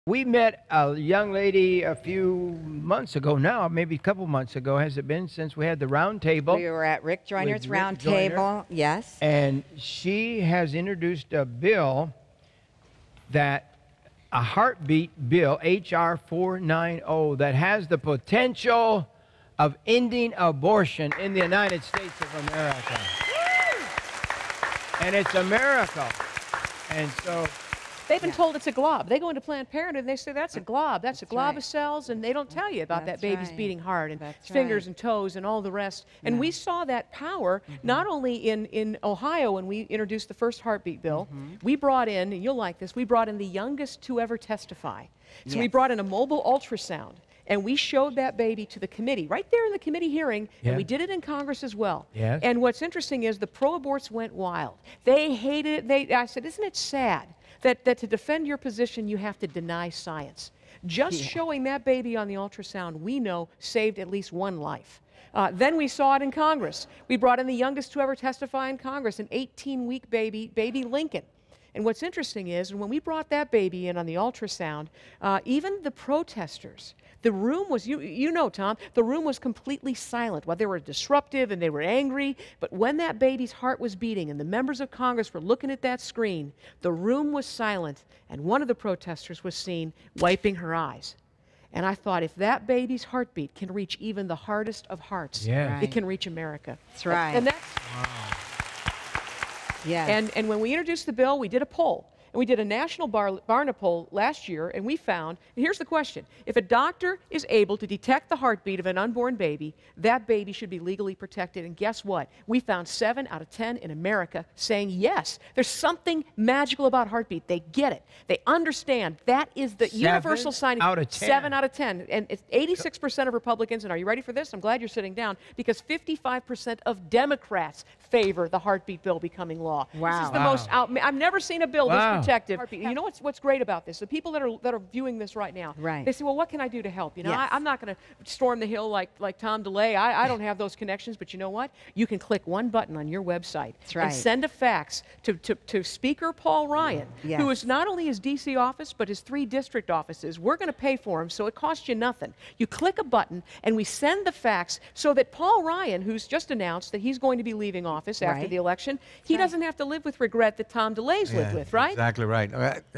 We met a young lady a few months ago now, maybe a couple months ago, has it been, since we had the round table We were at Rick Joyner's with Rick round Joyner. table, yes. And she has introduced a bill that, a heartbeat bill, H.R. 490, that has the potential of ending abortion in the United States of America. And it's a miracle. And so they've been told it's a glob. They go into Planned Parenthood and they say that's a glob. That's a glob right. of cells, and they don't tell you about that That's baby's right. beating hard and That's fingers right. and toes and all the rest. And we saw that power not only in Ohio when we introduced the first heartbeat bill. We brought in, and you'll like this, we brought in the youngest to ever testify. So we Yes. brought in a mobile ultrasound. And we showed that baby to the committee, right there in the committee hearing, and we did it in Congress as well. Yes. And what's interesting is the pro-aborts went wild. They hated it. I said, isn't it sad that to defend your position, you have to deny science? Just showing that baby on the ultrasound, we know, saved at least one life. Then we saw it in Congress. We brought in the youngest to ever testify in Congress, an 18-week baby Lincoln. And what's interesting is, when we brought that baby in on the ultrasound, even the protesters, the room was, you know, Tom, the room was completely silent. Well, they were disruptive and they were angry, but when that baby's heart was beating and the members of Congress were looking at that screen, the room was silent, and one of the protesters was seen wiping her eyes. And I thought, if that baby's heartbeat can reach even the hardest of hearts, Yes. it can reach America. That's right. And that's, Yes. and when we introduced the bill, we did a poll. And we did a national Barna poll last year, and we found, and here's the question, if a doctor is able to detect the heartbeat of an unborn baby, that baby should be legally protected. And guess what? We found 7 out of 10 in America saying yes. There's something magical about heartbeat. They get it. They understand that is the universal sign. 7 out of 10. 7 out of 10. And it's 86% of Republicans, and are you ready for this? I'm glad you're sitting down, because 55% of Democrats favor the heartbeat bill becoming law. Wow. This is the most I've never seen a bill this protective. Heartbeat. You know what's great about this? The people that are viewing this right now, Right. they say, well, what can I do to help? You know, Yes. I'm not going to storm the hill like Tom DeLay. I don't have those connections, but you know what? You can click one button on your website right. and send a fax to Speaker Paul Ryan, Yes. who is not only his D.C. office, but his 3 district offices. We're going to pay for him, so it costs you nothing. You click a button, and we send the fax so that Paul Ryan, who's just announced that he's going to be leaving office after Right. the election, he doesn't have to live with regret that Tom DeLay's lived with, right? Exactly right.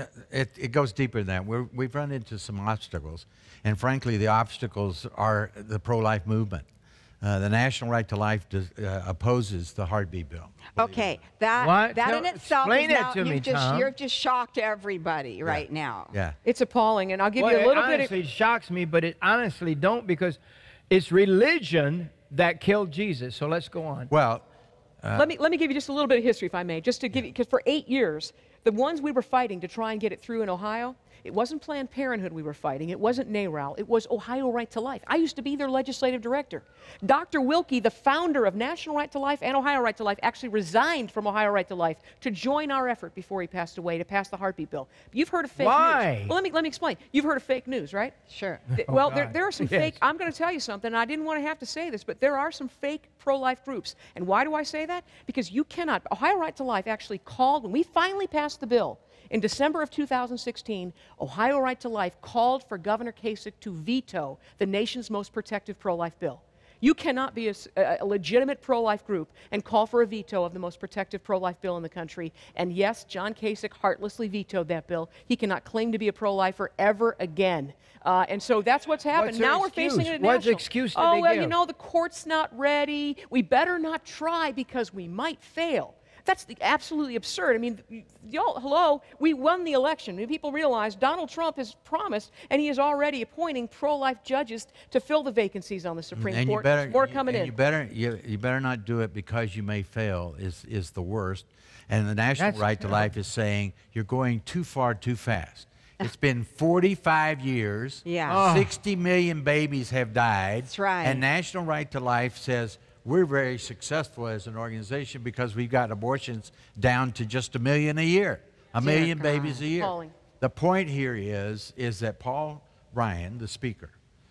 It goes deeper than that. We've run into some obstacles, and frankly, the obstacles are the pro-life movement. The National Right to Life opposes the heartbeat bill. Okay, What? that in Tell- itself explain is it now, to me, Tom. you're just shocked everybody right now. Yeah. It's appalling, and I'll give well, you a little it bit honestly shocks me, but it honestly don't, because it's religion that killed Jesus. So let's go on. Well, let me give you just a little bit of history, if I may, just to give you, because for 8 years, the ones we were fighting to try and get it through in Ohio, it wasn't Planned Parenthood we were fighting. It wasn't NARAL. It was Ohio Right to Life. I used to be their legislative director. Dr. Wilkie, the founder of National Right to Life and Ohio Right to Life, actually resigned from Ohio Right to Life to join our effort before he passed away to pass the heartbeat bill. You've heard of fake Why? news. Well, let me explain. You've heard of fake news, right? Sure. Well, God. there are some Yes. fake, I'm going to tell you something, and I didn't want to have to say this, but there are some fake pro-life groups. And why do I say that? Because you cannot, Ohio Right to Life actually called, when we finally passed the bill, in December of 2016, Ohio Right to Life called for Governor Kasich to veto the nation's most protective pro-life bill. You cannot be a legitimate pro-life group and call for a veto of the most protective pro-life bill in the country. And yes, John Kasich heartlessly vetoed that bill. He cannot claim to be a pro-lifer ever again. And so that's what's happened. What's their Now we're excuse? facing it at What national. excuse did oh, they well, give? you know, the court's not ready. We better not try because we might fail. That's absolutely absurd. I mean, y'all, hello, we won the election. I mean, people realize Donald Trump has promised, and he is already appointing pro-life judges to fill the vacancies on the Supreme and Court. you better, There's more coming in. You better not do it because you may fail is the worst. And the National That's Right to terrible. Life is saying you're going too far too fast. It's been 45 years. Yeah. 60 million babies have died. That's right. And National Right to Life says we're very successful as an organization because we've got abortions down to just 1 million a year. A million God. babies a year. Appalling. The point here is that Paul Ryan, the Speaker,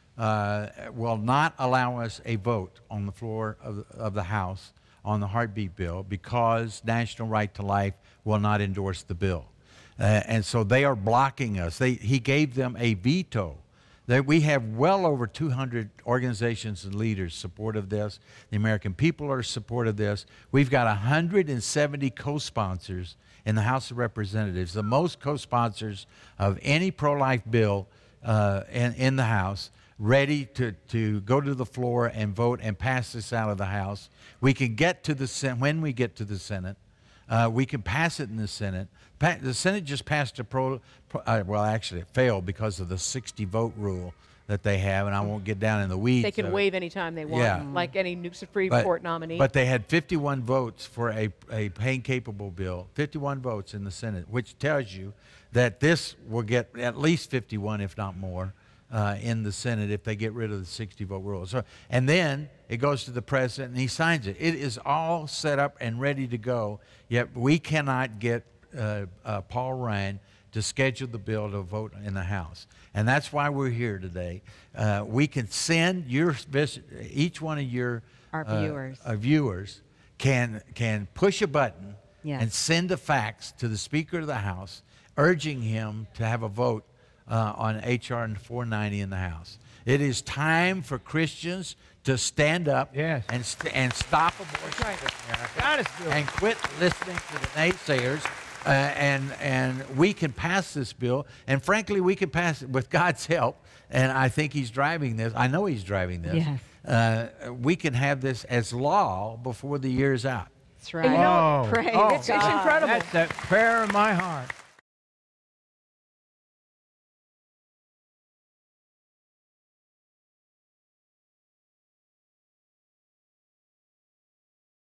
will not allow us a vote on the floor of the House on the heartbeat bill because National Right to Life will not endorse the bill. And so they are blocking us. He gave them a veto. We have well over 200 organizations and leaders support of this. The American people are support of this. We've got 170 co-sponsors in the House of Representatives, the most co-sponsors of any pro-life bill in the House, ready to go to the floor and vote and pass this out of the House. We can get to the Senate. When we get to the Senate, we can pass it in the Senate. The Senate just passed a well, actually, it failed because of the 60-vote rule that they have, and I won't get down in the weeds. They can waive anytime they want, Yeah. like any new Supreme Court nominee. But they had 51 votes for a paying-capable bill, 51 votes in the Senate, which tells you that this will get at least 51, if not more, in the Senate if they get rid of the 60-vote rule. So, and then it goes to the president, and he signs it. It is all set up and ready to go, yet we cannot get Paul Ryan to schedule the bill to vote in the House. And that's why we're here today. We can send each one of your viewers can push a button and send a fax to the Speaker of the House urging him to have a vote on H.R. 490 in the House. It is time for Christians to stand up and stop abortion in America and quit listening to the naysayers. And we can pass this bill, and frankly, we can pass it with God's help. And I think He's driving this. I know He's driving this. Yes. We can have this as law before the year's out. That's right. And you know, Praise it's God. incredible. That's the prayer of my heart.